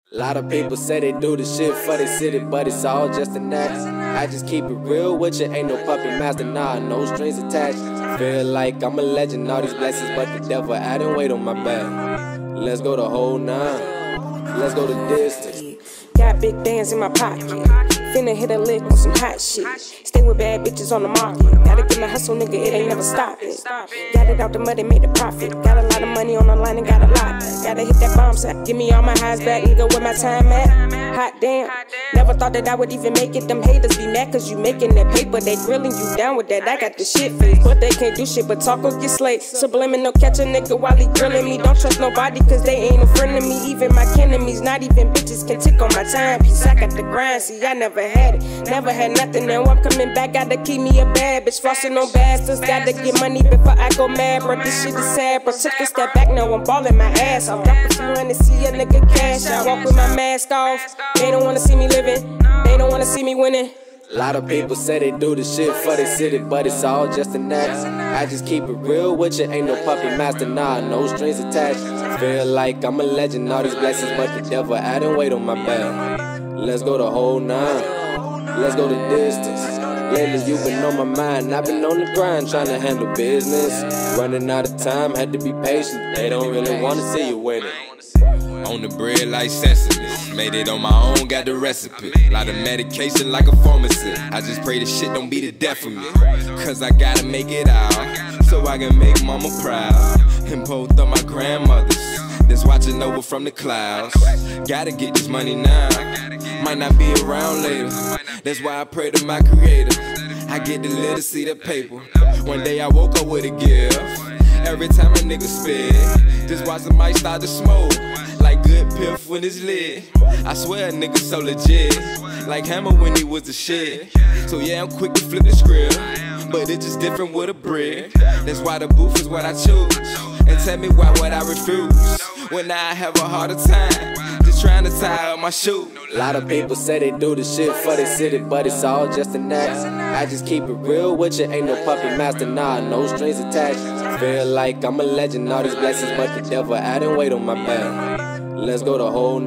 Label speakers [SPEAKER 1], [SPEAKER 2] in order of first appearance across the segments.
[SPEAKER 1] Lot of people say they do the shit for the city, but it's all just an act. I just keep it real with you, ain't no puppet master, nah, no strings attached. Feel like I'm a legend, all these blessings, but the devil adding weight on my back. Let's go the whole nine, let's go the distance.
[SPEAKER 2] Got big bands in my pocket, finna hit a lick on some hot shit. Stay with bad bitches on the market. Gotta get my hustle, nigga, it ain't never stopping. Got it out the mud and made a profit. Got a lot of money on the line and got a lot. Gotta hit that bomb set, give me all my highs back, nigga, where my time at. Hot damn, never thought that I would even make it. Them haters be mad cause you making that paper. They grilling you down with that, I got the shit face. But they can't do shit but talk or get slayed. Subliminal catch a nigga while he grilling me. Don't trust nobody cause they ain't a friend of me. Even my enemies, not even bitches can tick on my timepiece. I got the grind, see I never had it. Never had nothing, now I'm coming back. Gotta keep me a bad bitch, flossing on bastards. Gotta get money before I go mad, bro. This shit is sad, bro. Took a step back, now I'm balling my ass off. Drop a few hundred, see a nigga cash. I walk with my mask off. They don't wanna see me living, they don't wanna see me winning.
[SPEAKER 1] Lot of people say they do the shit for the city, but it's all just an act. I just keep it real with you, ain't no puppet master, nah, no strings attached. Feel like I'm a legend, all these blessings, but the devil adding weight on my back. Let's go the whole nine, let's go the distance. Lately you been on my mind, I've been on the grind trying to handle business. Running out of time, had to be patient, they don't really wanna see you winning.
[SPEAKER 3] On the bread like sesame, made it on my own, got the recipe. Lot of medication like a pharmacist. I just pray the shit don't be the death of me, cause I gotta make it out, so I can make mama proud. And both of my grandmothers that's watching over from the clouds. Gotta get this money now, might not be around later. That's why I pray to my creator, I get the literacy, the paper. One day I woke up with a gift. Every time a nigga spit, just watch the mic start to smoke, like good piff when it's lit. I swear a nigga so legit, like Hammer when he was the shit. So yeah, I'm quick to flip the script, but it's just different with a brick. That's why the booth is what I choose, and tell me why would I refuse, when I have a harder time just trying to tie up my shoe.
[SPEAKER 1] Lot of people say they do the shit for the city, but it's all just an act. I just keep it real with you, ain't no puppet master, nah, no strings attached. Feel like I'm a legend, all these blessings, but the devil adding weight on my back. Let's go the whole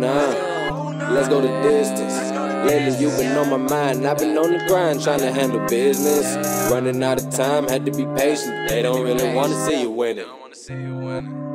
[SPEAKER 1] nine, let's go the distance. Lately you been on my mind, I've been on the grind trying to handle business. Running out of time, had to be patient, they don't really wanna see you winning.